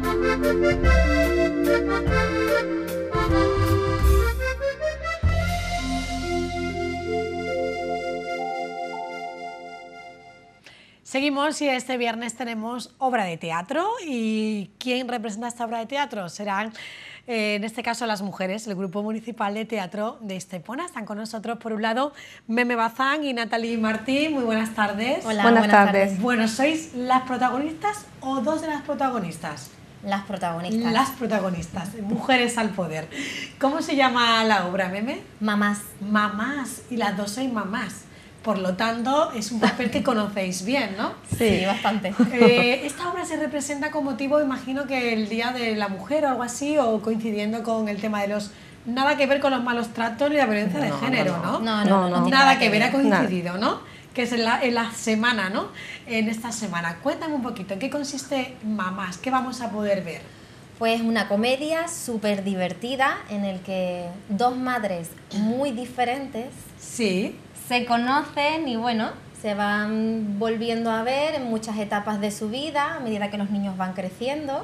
Seguimos y este viernes tenemos obra de teatro. ¿Y quién representa esta obra de teatro? Serán, en este caso, las mujeres, el Grupo Municipal de Teatro de Estepona. Están con nosotros, por un lado, Meme Bazán y Natalie Martín. Muy buenas tardes. Hola, buenas tardes. Bueno, ¿sois las protagonistas o dos de las protagonistas? Las protagonistas. Las protagonistas, mujeres al poder. ¿Cómo se llama la obra, Meme? Mamás. Mamás, y las dos sois mamás. Por lo tanto, es un papel que conocéis bien, ¿no? Sí, bastante. Esta obra se representa con motivo, imagino que el Día de la Mujer o algo así, o coincidiendo con el tema de los... Nada que ver con los malos tratos ni la violencia de género, ¿no? No. Nada que ver, ha coincidido, ¿no? Que es en la semana, ¿no? En esta semana. Cuéntame un poquito, ¿en qué consiste Mamás? ¿Qué vamos a poder ver? Pues una comedia súper divertida en el que dos madres muy diferentes Sí. se conocen y bueno, se van volviendo a ver en muchas etapas de su vida a medida que los niños van creciendo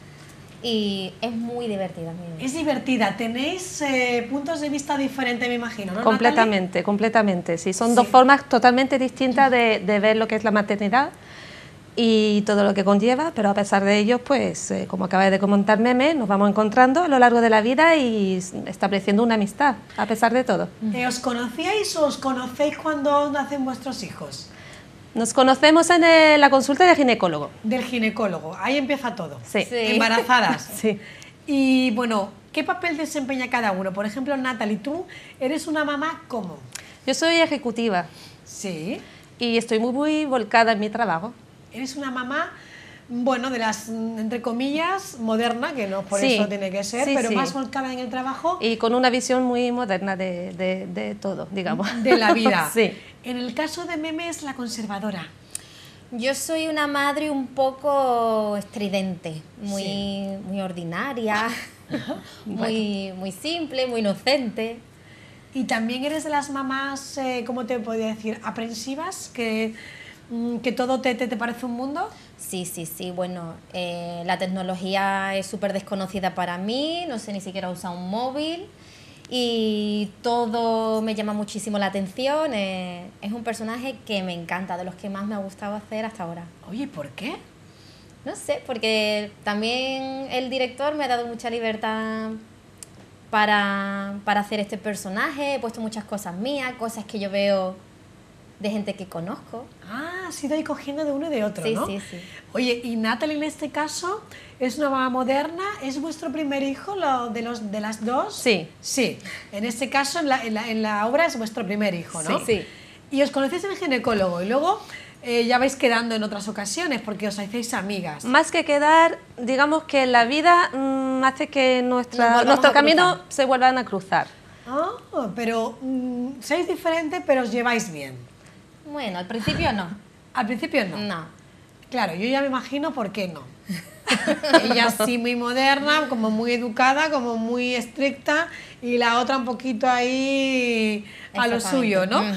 y es muy divertida. Es divertida. Tenéis puntos de vista diferentes, me imagino, ¿no? Completamente, Natalie? completamente, sí. Son dos formas totalmente distintas de ver lo que es la maternidad y todo lo que conlleva, pero a pesar de ello, pues, como acaba de comentar Meme, nos vamos encontrando a lo largo de la vida y estableciendo una amistad, a pesar de todo. ¿Os conocíais o os conocéis cuando nacen vuestros hijos? Nos conocemos en la consulta del ginecólogo. Del ginecólogo, ahí empieza todo. Sí. Embarazadas. Sí. Y bueno, ¿qué papel desempeña cada uno? Por ejemplo, Natalie, tú eres una mamá, ¿cómo? Yo soy ejecutiva. Sí. Y estoy muy volcada en mi trabajo. Eres una mamá, bueno, de las, entre comillas, moderna, que no por eso tiene que ser, pero más volcada en el trabajo. Y con una visión muy moderna de todo, digamos. De la vida. Sí. En el caso de Meme es la conservadora. Yo soy una madre un poco estridente, muy ordinaria, muy simple, muy inocente. Y también eres de las mamás, ¿cómo te podría decir? Aprensivas, que todo te parece un mundo. Sí, bueno, la tecnología es súper desconocida para mí, no sé ni siquiera usar un móvil y todo me llama muchísimo la atención. Es un personaje que me encanta, de los que más me ha gustado hacer hasta ahora. Oye, ¿por qué? No sé, porque también el director me ha dado mucha libertad para hacer este personaje. He puesto muchas cosas mías, cosas que yo veo de gente que conozco. Ah, has ido ahí cogiendo de uno y de otro, sí, ¿no? Sí. Oye, y Natalie en este caso es una mamá moderna, ¿es vuestro primer hijo de las dos? Sí. Sí, en este caso en la obra es vuestro primer hijo, ¿no? Sí. Y os conocéis en el ginecólogo y luego ya vais quedando en otras ocasiones porque os hacéis amigas. Más que quedar, digamos que la vida hace que nuestro camino se vuelvan a cruzar. Ah, pero sois diferentes, pero os lleváis bien. Bueno, al principio no. Al principio no. No. Claro, yo ya me imagino por qué no. Ella sí muy moderna, como muy educada, como muy estricta, y la otra un poquito ahí a lo suyo, ¿no?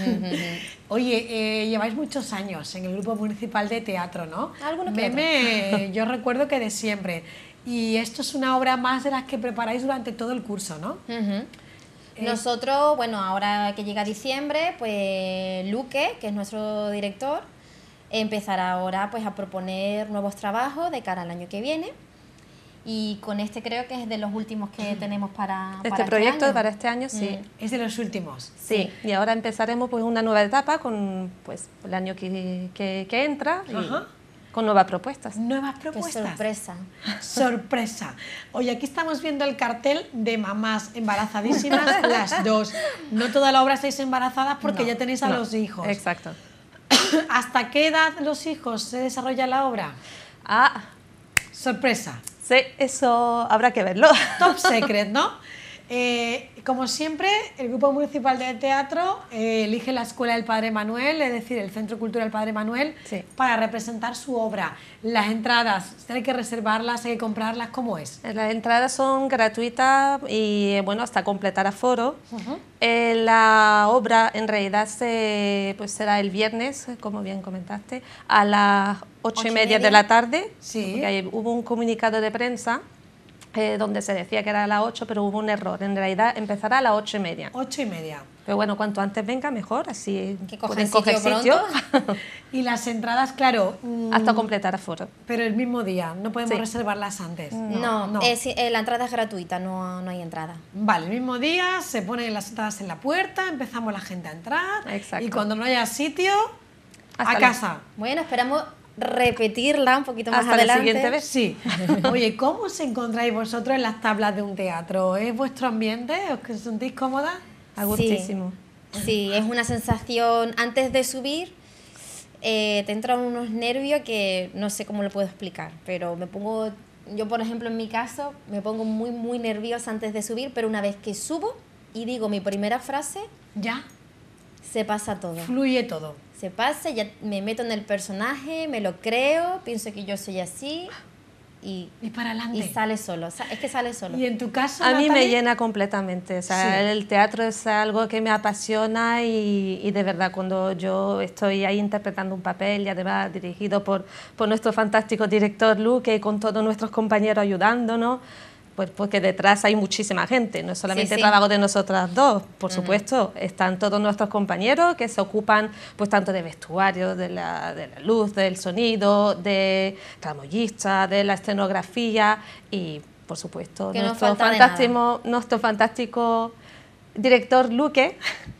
Oye, lleváis muchos años en el Grupo Municipal de Teatro, ¿no? Algunos que Meme, yo recuerdo que de siempre. Y esto es una obra más de las que preparáis durante todo el curso, ¿no? Nosotros, bueno, ahora que llega diciembre, pues Luque, que es nuestro director, empezará ahora pues a proponer nuevos trabajos de cara al año que viene. Y con este creo que es de los últimos que tenemos para este proyecto año. para este año, sí. Es de los últimos. Sí, y ahora empezaremos pues una nueva etapa con pues el año que entra y con nuevas propuestas. Nuevas propuestas. ¡Qué sorpresa! Sorpresa. Oye, aquí estamos viendo el cartel de mamás embarazadísimas, las dos. No toda la obra estáis embarazadas porque ya tenéis a los hijos. Exacto. ¿Hasta qué edad los hijos se desarrolla la obra? Ah, sorpresa. Sí, eso habrá que verlo. Top secret, ¿no? Como siempre, el Grupo Municipal de Teatro elige la Escuela del Padre Manuel, es decir, el Centro Cultural Padre Manuel, sí, para representar su obra. Las entradas, hay que reservarlas, hay que comprarlas, ¿cómo es? las entradas son gratuitas y bueno, hasta completar aforo. La obra en realidad pues será el viernes, como bien comentaste, a las 8:30 de la tarde, Sí. porque hubo un comunicado de prensa donde se decía que era a las 8, pero hubo un error. En realidad empezará a las 8:30. 8:30. Pero bueno, cuanto antes venga, mejor, así Que pueden coger coger sitio sitio Y las entradas, claro, hasta completar aforo. pero el mismo día, no podemos Sí. reservarlas antes. No, la entrada es gratuita, no hay entrada. Vale, el mismo día se ponen las entradas en la puerta, empezamos la gente a entrar. Exacto. Y cuando no haya sitio, Hasta a la- casa. Bueno, esperamos repetirla un poquito más Hasta la adelante. siguiente vez. Sí. Oye, ¿cómo os encontráis vosotros en las tablas de un teatro? ¿Es vuestro ambiente? ¿Os sentís cómodas? A gustísimo. Sí, es una sensación antes de subir. Te entran unos nervios que no sé cómo lo puedo explicar, pero yo por ejemplo en mi caso, me pongo muy, muy nerviosa antes de subir, pero una vez que subo y digo mi primera frase, Ya, se pasa todo. fluye todo. Se pasa, ya me meto en el personaje, me lo creo, pienso que yo soy así y para adelante. y sale solo. Es que sale solo. ¿Y en tu caso, A mí me Natalie? llena completamente, o sea, Sí. el teatro es algo que me apasiona y de verdad cuando yo estoy ahí interpretando un papel y además dirigido por nuestro fantástico director Luque y con todos nuestros compañeros ayudándonos, pues porque detrás hay muchísima gente, no es solamente Sí. trabajo de nosotras dos, por supuesto, están todos nuestros compañeros que se ocupan pues tanto de vestuario, de la luz, del sonido, de tramoyista, de la escenografía y por supuesto Que no falta de nuestro fantástico director Luque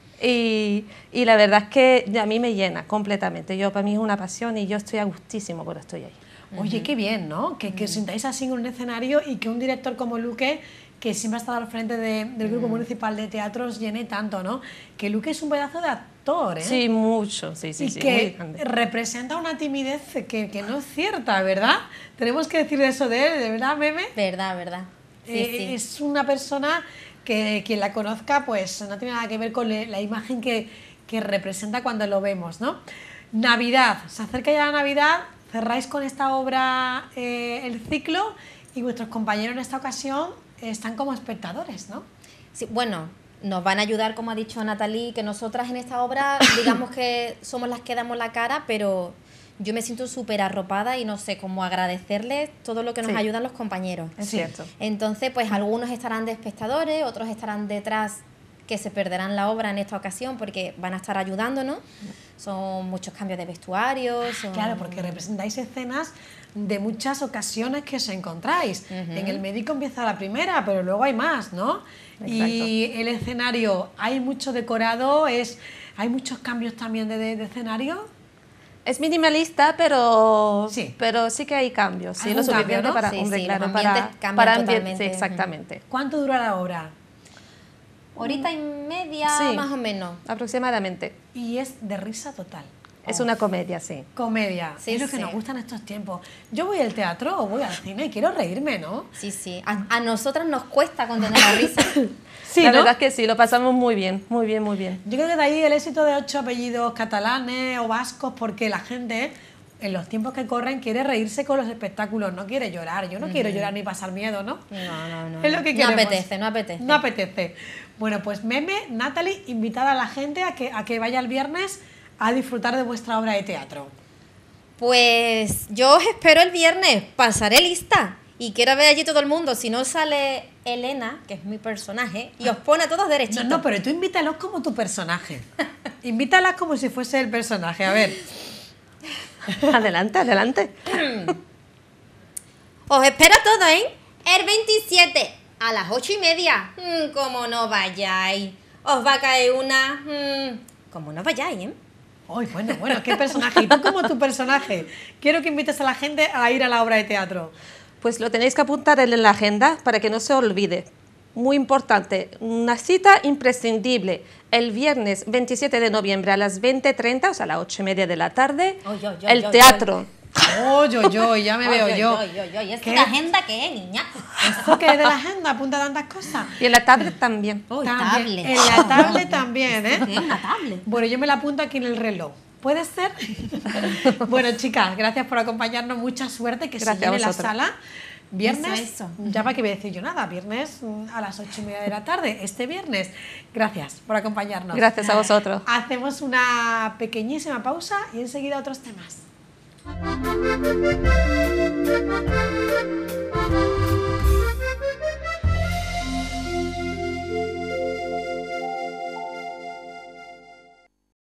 y la verdad es que a mí me llena completamente, para mí es una pasión y yo estoy a gustísimo cuando estoy ahí. Oye, qué bien, ¿no? Que os sintáis así en un escenario y que un director como Luque, que siempre ha estado al frente del Grupo Municipal de Teatro, os llene tanto, ¿no? Que Luque es un pedazo de actor, ¿eh? Sí, mucho, sí, y muy que grande. representa una timidez que no es cierta, ¿verdad? Tenemos que decir eso de él, ¿de verdad, Meme? Verdad. Sí. Es una persona que quien la conozca pues no tiene nada que ver con la imagen que representa cuando lo vemos, ¿no? Navidad, se acerca ya la Navidad, cerráis con esta obra el ciclo y vuestros compañeros en esta ocasión están como espectadores, ¿no? Sí, bueno, nos van a ayudar, como ha dicho Natalie, que nosotras en esta obra, digamos que somos las que damos la cara, pero yo me siento súper arropada y no sé cómo agradecerles todo lo que nos Sí. ayudan los compañeros. Es Sí. cierto. Entonces, pues algunos estarán de espectadores, otros estarán detrás que se perderán la obra en esta ocasión porque van a estar ayudándonos. Son muchos cambios de vestuario. Claro, porque representáis escenas de muchas ocasiones que os encontráis. En el médico empieza la primera, pero luego hay más, ¿no? Y el escenario, hay mucho decorado, hay muchos cambios también de escenario. Es minimalista, pero Sí. sí que hay cambios. Sí, Algún lo suficiente cambio, ¿no? para, Sí, hombre, sí, claro, los ambientes cambian para totalmente. sí, exactamente. ¿Cuánto dura la obra? Horita y media, Sí. más o menos. Aproximadamente. Y es de risa total. Es una comedia, sí. Comedia, Sí, es lo que sí. nos gusta en estos tiempos. Yo voy al teatro o voy al cine y quiero reírme, ¿no? Sí, sí. A nosotras nos cuesta contener la risa. Sí, la ¿no? verdad es que sí, lo pasamos muy bien, muy bien, muy bien. Yo creo que de ahí el éxito de 8 apellidos catalanes o vascos, porque la gente en los tiempos que corren quiere reírse con los espectáculos, no quiere llorar. Yo no quiero llorar ni pasar miedo, ¿no? No. Es lo que No queremos. apetece, no apetece. No apetece. Bueno, pues Meme, Natalie, invitada a la gente a que vaya el viernes a disfrutar de vuestra obra de teatro. Pues yo os espero el viernes, pasaré lista. Y quiero ver allí todo el mundo. Si no sale Elena, que es mi personaje, y os pone a todos derechitos. No, pero tú invítalos como tu personaje. Invítalas como si fuese el personaje. A ver. Adelante, adelante. Os espero a todos, ¿eh? El 27, a las 8:30. Como no vayáis. Os va a caer una... como no vayáis, ¿eh? Uy, bueno, ¿qué personaje? Y tú como tu personaje. Quiero que invites a la gente a ir a la obra de teatro. Pues lo tenéis que apuntar en la agenda para que no se olvide. Muy importante, una cita imprescindible. El viernes 27 de noviembre a las 20:30, o sea, a las 8:30 de la tarde, Oy, oy, oy, el oy, teatro. Ya me veo yo. ¿Y esto de agenda qué es, niña? ¿Esto qué es de la agenda? Apunta tantas cosas. Y en la tablet también. También. En la tablet también, ¿eh? ¿Qué es una tablet? Bueno, yo me la apunto aquí en el reloj. ¿Puede ser? Bueno, chicas, gracias por acompañarnos. Mucha suerte, que se llene la sala. Viernes, Eso. ya para qué voy a decir yo nada, viernes a las 8:30 de la tarde, este viernes. Gracias por acompañarnos. Gracias a vosotros. Hacemos una pequeñísima pausa y enseguida otros temas.